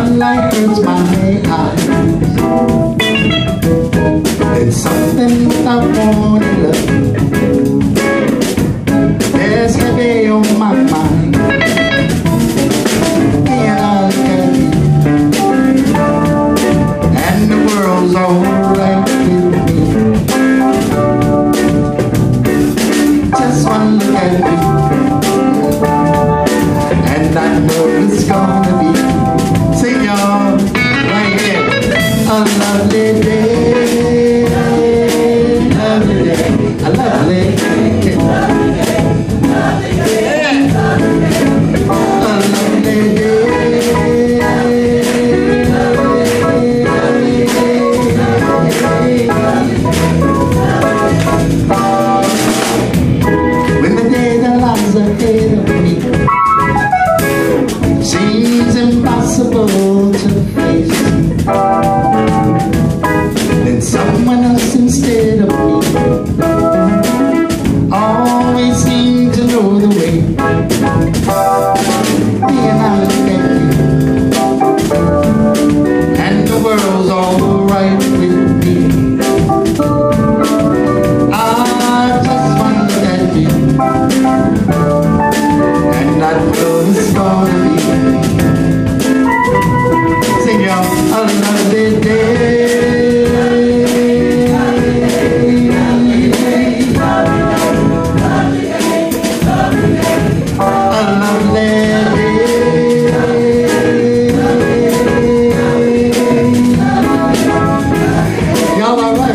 sunlight hurts my eyes. It's something I wanna love. There's heavy on my mind. And I look at you, and the world's alright with me. Just one look at you, and I know it's gonna be, sing y'all, right here, a lovely day, lovely day, a lovely day, when the day that lies ahead of me seems impossible to face, then someone else instead of me always seems to know the way. And I look at you, and the world's alright with me. I just want to look at you, and I know it's gonna be, sing y'all, a lovely day, a lovely day. Y'all all right?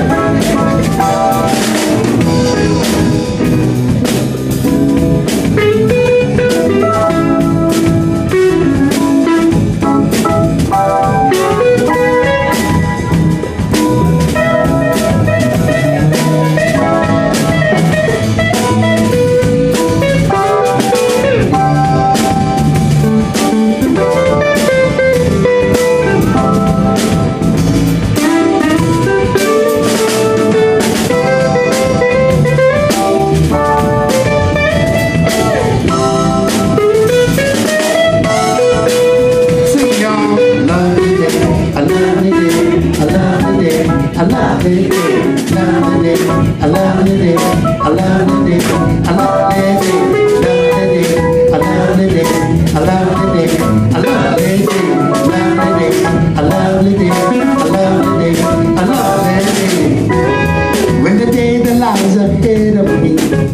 I love it, love it, I love it, I love it, I love it, I love it, I love it, I love it, I love it, I love it. When the day that lies ahead of me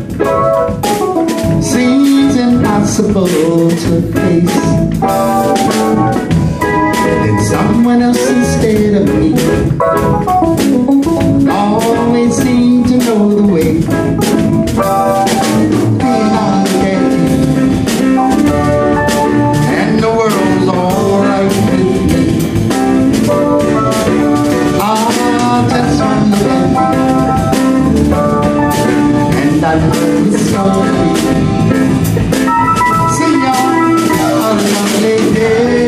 seems impossible to face, then someone else instead of me always seem to know the way. And I look at you, and the world's alright with me. I just want to look at you, and I know it's gonna be, see y'all, a lovely day.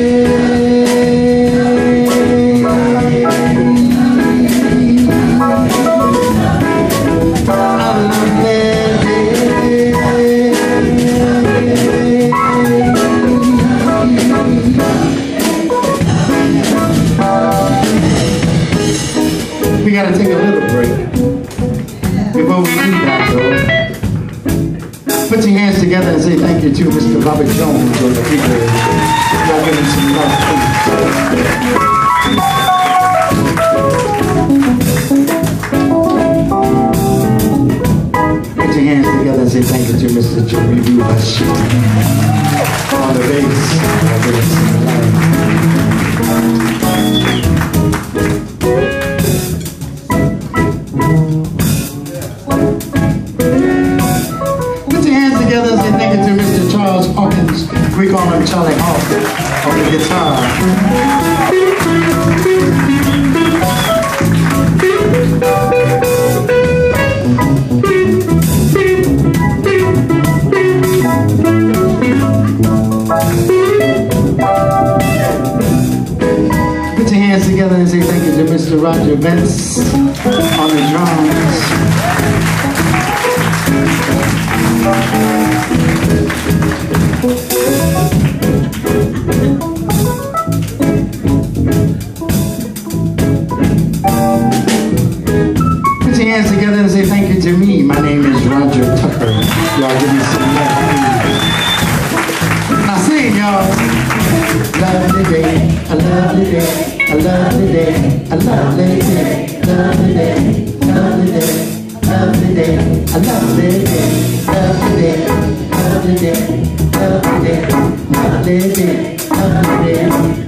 We gotta take a little break. Before we do that though, put your hands together and say thank you to Mr. Robert Jones or the people. Y'all give him some love, please. Put your hands together and say thank you to Mr. Joey Bush on the bass. Y'all give him some love. Together and say thank you to Mr. Charles Hawkins. We call him Charlie Hawk on the guitar. Put your hands together and say thank you to Mr. Roger Vince on the drums. Y'all give me some love. I sing, y'all. Lovely day, a lovely day, a lovely day, a lovely day, lovely day, lovely day, lovely day, a lovely day, lovely day, lovely day, lovely day, lovely day, lovely day.